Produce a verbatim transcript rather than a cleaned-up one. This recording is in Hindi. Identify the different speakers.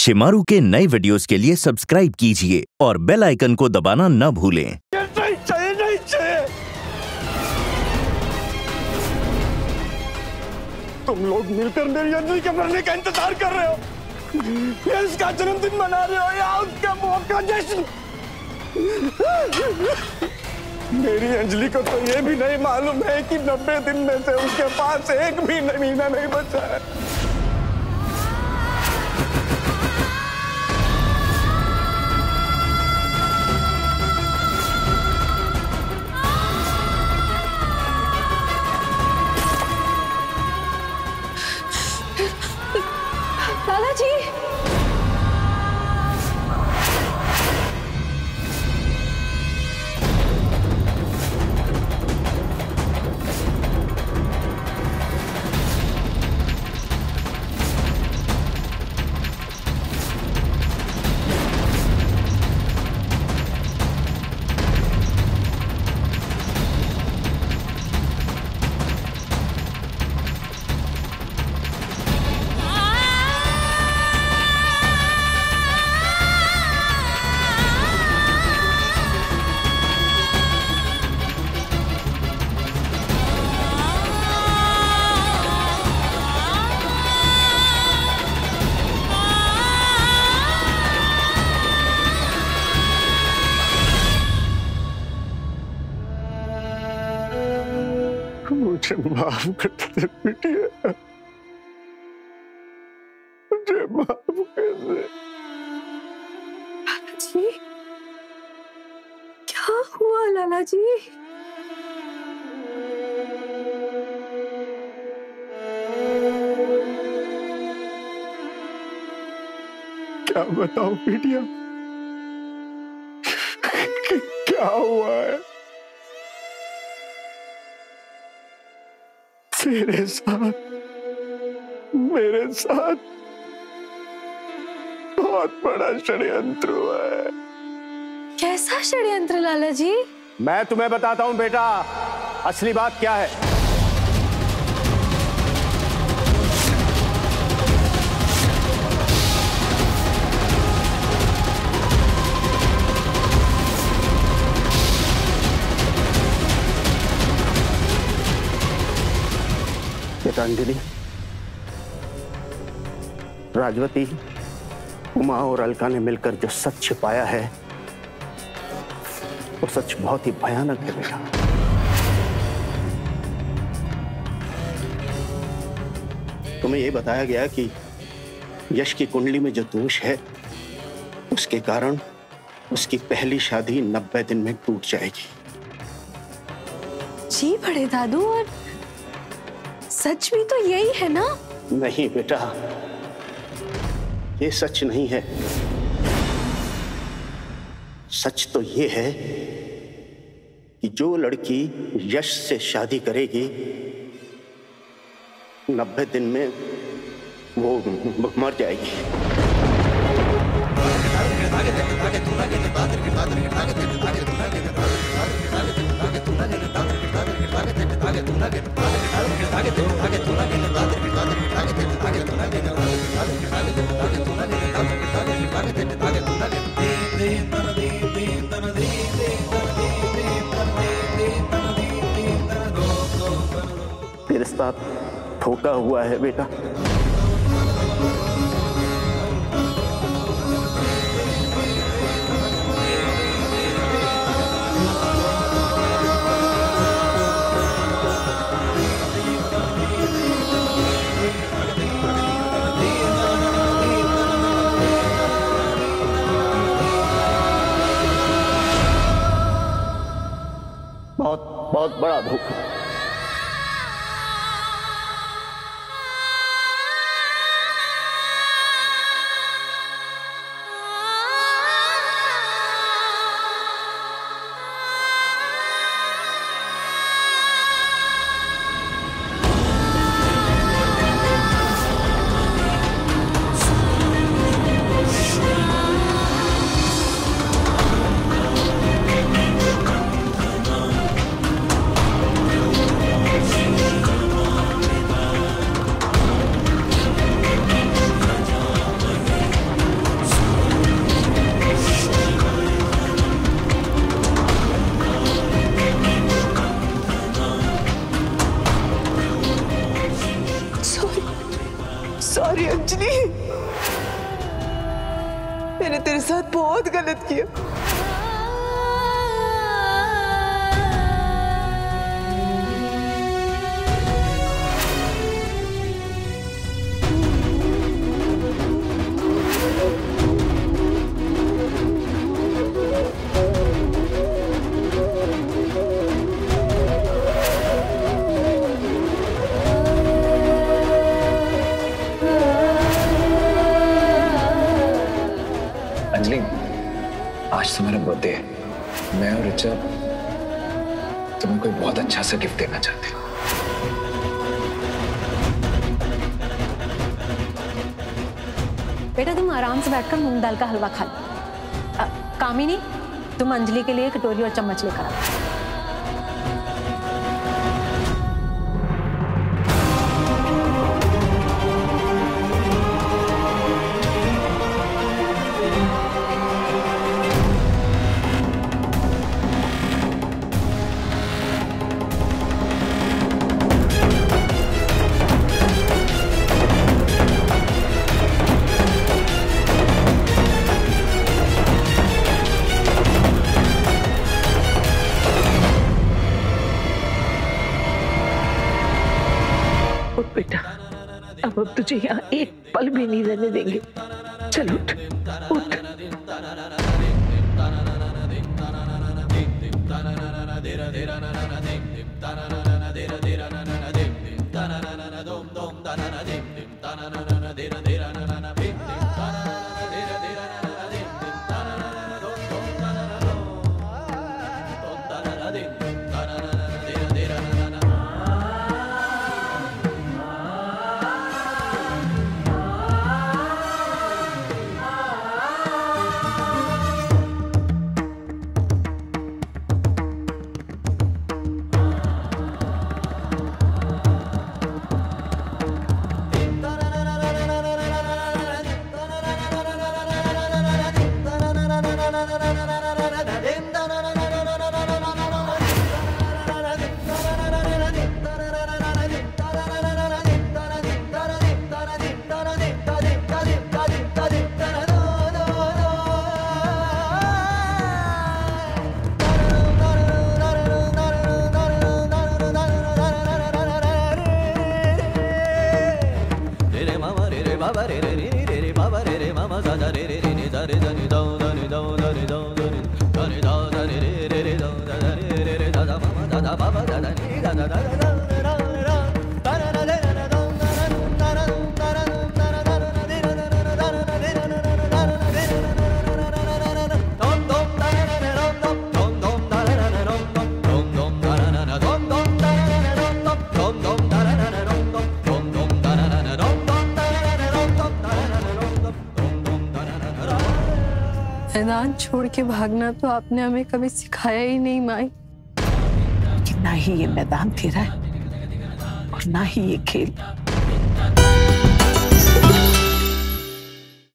Speaker 1: शेमारू के नए वीडियोस के लिए सब्सक्राइब कीजिए और बेल आइकन को दबाना न भूलें।
Speaker 2: नहीं चाहिए, नहीं चाहिए। तुम लोग मिलकर मेरी अंजलि के मरने का इंतजार कर रहे हो, या इसका जन्मदिन मना रहे हो, या उसका मौत का जश्न। मेरी अंजलि को तो ये भी नहीं मालूम है कि नब्बे दिन में से उसके पास एक भी महीना नहीं बचा है।
Speaker 3: लाला जी,
Speaker 2: मुझे माफ कर दे बिटिया, मुझे माफ कर दे।
Speaker 3: लाला जी, क्या हुआ लाला जी?
Speaker 2: क्या बताऊं बिटिया, क्या हुआ है? तेरे साथ, मेरे साथ बहुत बड़ा षड्यंत्र हुआ है।
Speaker 3: कैसा षड्यंत्र लाला जी?
Speaker 2: मैं तुम्हें बताता हूं बेटा, असली बात क्या है। अंजलि, राजवती, उमा और अलका ने मिलकर जो सच छिपाया है वो सच बहुत ही भयानक है बेटा। तुम्हें यह बताया गया कि यश की कुंडली में जो दोष है उसके कारण उसकी पहली शादी नब्बे दिन में टूट जाएगी।
Speaker 3: जी बड़े दादू, और सच भी तो यही है ना?
Speaker 2: नहीं बेटा, ये सच नहीं है। सच तो ये है कि जो लड़की यश से शादी करेगी नब्बे दिन में वो मर जाएगी। तेरे साथ धोखा हुआ है बेटा। बहुत बहुत बड़ा धोखा।
Speaker 4: मैंने तेरे साथ बहुत गलत किया।
Speaker 5: अंजलि, आज तुम्हारा बर्थडे है। मैं और रिचा तुम्हें कोई बहुत अच्छा सा गिफ्ट देना चाहते हैं।
Speaker 6: बेटा तुम आराम से बैठकर मूंग दाल का हलवा खा लो। कामिनी, तुम अंजलि के लिए कटोरी और चम्मच लेकर आओ।
Speaker 4: बेटा, अब अब तुझे यहाँ एक पल भी नहीं रहने देंगे। चल उठ, उठ।
Speaker 3: मैदान छोड़ के भागना तो आपने हमें कभी सिखाया ही नहीं माई।
Speaker 4: ना ही ये मैदान तेरा है और ना ही ये खेल।